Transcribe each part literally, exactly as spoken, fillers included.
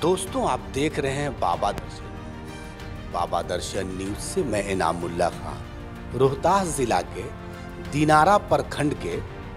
दोस्तों, आप देख रहे हैं बाबा दर्शन बाबा दर्शन न्यूज से मैं इनामुल्ला खान। रोहतास जिला के दिनारा प्रखंड के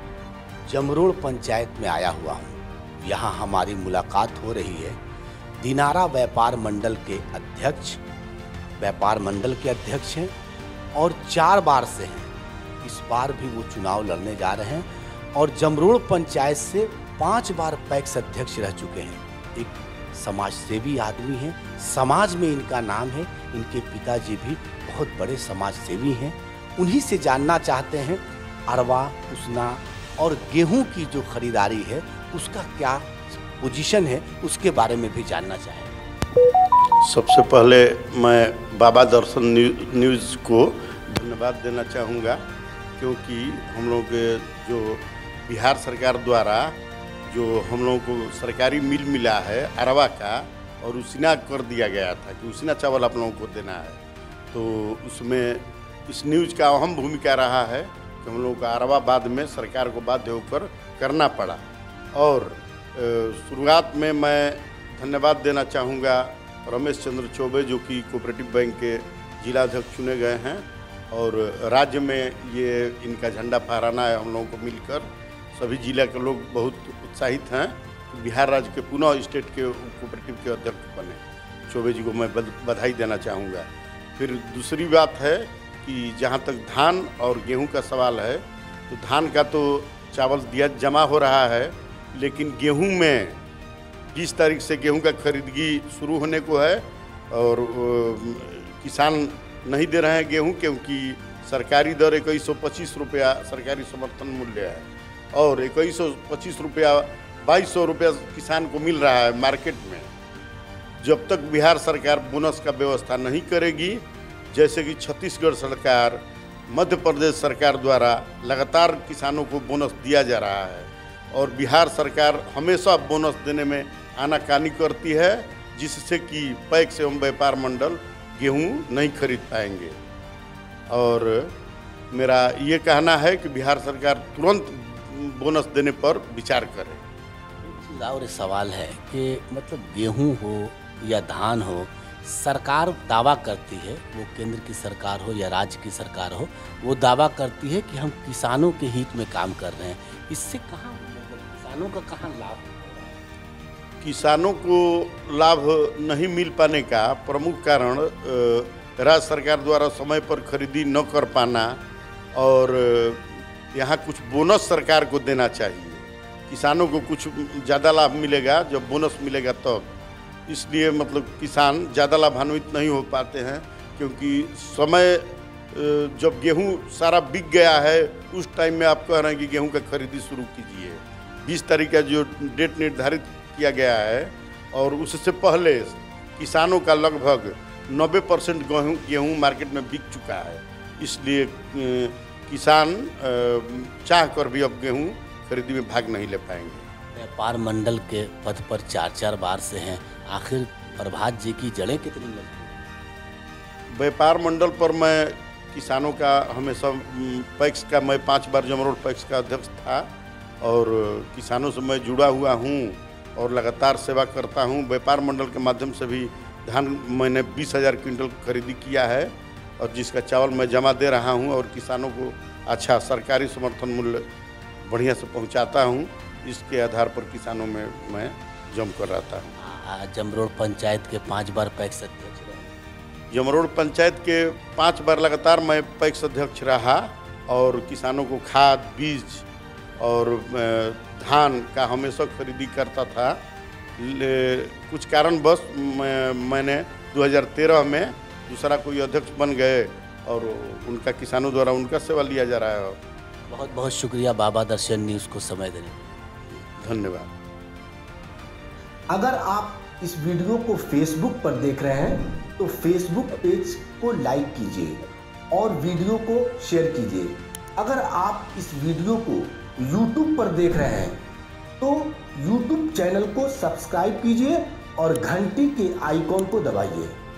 जमरोड़ पंचायत में आया हुआ हूं। यहां हमारी मुलाकात हो रही है दिनारा व्यापार मंडल के अध्यक्ष व्यापार मंडल के अध्यक्ष हैं और चार बार से हैं। इस बार भी वो चुनाव लड़ने जा रहे हैं और जमरोड़ पंचायत से पांच बार पैक्स अध्यक्ष रह चुके हैं। एक समाज सेवी आदमी हैं, समाज में इनका नाम है। इनके पिताजी भी बहुत बड़े समाज सेवी हैं। उन्हीं से जानना चाहते हैं अरवा, उसना और गेहूं की जो खरीदारी है उसका क्या पोजीशन है, उसके बारे में भी जानना चाहेंगे। सबसे पहले मैं बाबा दर्शन न्यूज़ को धन्यवाद देना चाहूँगा, क्योंकि हम लोग के जो बिहार सरकार द्वारा जो हम लोगों को सरकारी मिल मिला है अरवा का, और उसीना कर दिया गया था कि उसीना चावल आप लोगों को देना है, तो उसमें इस न्यूज़ का अहम भूमिका रहा है कि हम लोगों का अरवा बाद में सरकार को बाध्य होकर करना पड़ा। और शुरुआत में मैं धन्यवाद देना चाहूँगा रमेश चंद्र चौबे, जो कि कोऑपरेटिव बैंक के जिलाध्यक्ष चुने गए हैं, और राज्य में ये इनका झंडा फहराना है। हम लोगों को मिलकर सभी जिला के लोग बहुत उत्साहित हैं कि बिहार राज्य के पुनः स्टेट के कोऑपरेटिव के अध्यक्ष बने। चौबे जी को मैं बधाई देना चाहूँगा। फिर दूसरी बात है कि जहाँ तक धान और गेहूं का सवाल है, तो धान का तो चावल दिया जमा हो रहा है, लेकिन गेहूं में बीस तारीख से गेहूं का खरीदगी शुरू होने को है, और किसान नहीं दे रहे हैं गेहूं, क्योंकि सरकारी दर इक्कीस सौ पच्चीस रुपया सरकारी समर्थन मूल्य है, और इक्कीस सौ पच्चीस रुपया बाईस सौ रुपया किसान को मिल रहा है मार्केट में। जब तक बिहार सरकार बोनस का व्यवस्था नहीं करेगी, जैसे कि छत्तीसगढ़ सरकार, मध्य प्रदेश सरकार द्वारा लगातार किसानों को बोनस दिया जा रहा है, और बिहार सरकार हमेशा बोनस देने में आनाकानी करती है, जिससे कि पैक्स एवं व्यापार मंडल गेहूं नहीं खरीद पाएंगे। और मेरा ये कहना है कि बिहार सरकार तुरंत बोनस देने पर विचार करे। और सवाल है कि मतलब गेहूं हो या धान हो, सरकार दावा करती है, वो केंद्र की सरकार हो या राज्य की सरकार हो, वो दावा करती है कि हम किसानों के हित में काम कर रहे हैं। इससे कहाँ मतलब किसानों का कहाँ लाभ हो रहा है? किसानों को लाभ नहीं मिल पाने का प्रमुख कारण राज्य सरकार द्वारा समय पर खरीदी न कर पाना, और यहाँ कुछ बोनस सरकार को देना चाहिए। किसानों को कुछ ज़्यादा लाभ मिलेगा जब बोनस मिलेगा तब, इसलिए मतलब किसान ज़्यादा लाभान्वित नहीं हो पाते हैं, क्योंकि समय जब गेहूं सारा बिक गया है उस टाइम में आप कह रहे हैं कि गेहूं का खरीदी शुरू कीजिए। बीस तारीख का जो डेट निर्धारित किया गया है, और उससे पहले किसानों का लगभग नब्बे परसेंट गेहूँ गेहूँ मार्केट में बिक चुका है। इसलिए किसान चाह कर भी अब गेहूँ खरीदी में भाग नहीं ले पाएंगे। व्यापार मंडल के पद पर चार चार बार से हैं, आखिर प्रभात जी की जड़ें कितनी मजबूत? व्यापार मंडल पर मैं किसानों का हमेशा पैक्स का, मैं पांच बार जमरोड़ पैक्स का अध्यक्ष था, और किसानों से मैं जुड़ा हुआ हूं और लगातार सेवा करता हूं। व्यापार मंडल के माध्यम से भी धान मैंने बीस हज़ार क्विंटल खरीदी किया है, और जिसका चावल मैं जमा दे रहा हूं, और किसानों को अच्छा सरकारी समर्थन मूल्य बढ़िया से पहुंचाता हूं। इसके आधार पर किसानों में मैं जम कर रहता हूं। जमरोड़ पंचायत के पांच बार पैक्स अध्यक्ष रहे। जमरोड़ पंचायत के पांच बार लगातार मैं पैक्स अध्यक्ष रहा, और किसानों को खाद, बीज और धान का हमेशा खरीदी करता था। कुछ कारणवश मैं, मैंने दो हज़ार तेरह में दूसरा कोई अध्यक्ष बन गए, और उनका किसानों द्वारा उनका सेवा लिया जा रहा है। बहुत बहुत शुक्रिया बाबा दर्शन न्यूज़ को समय देने के लिए। धन्यवाद। अगर आप इस वीडियो को फेसबुक पर देख रहे हैं तो फेसबुक पेज को लाइक कीजिए और वीडियो को शेयर कीजिए। अगर आप इस वीडियो को यूट्यूब पर देख रहे हैं तो यूट्यूब चैनल को सब्सक्राइब कीजिए और घंटी के आइकॉन को दबाइए।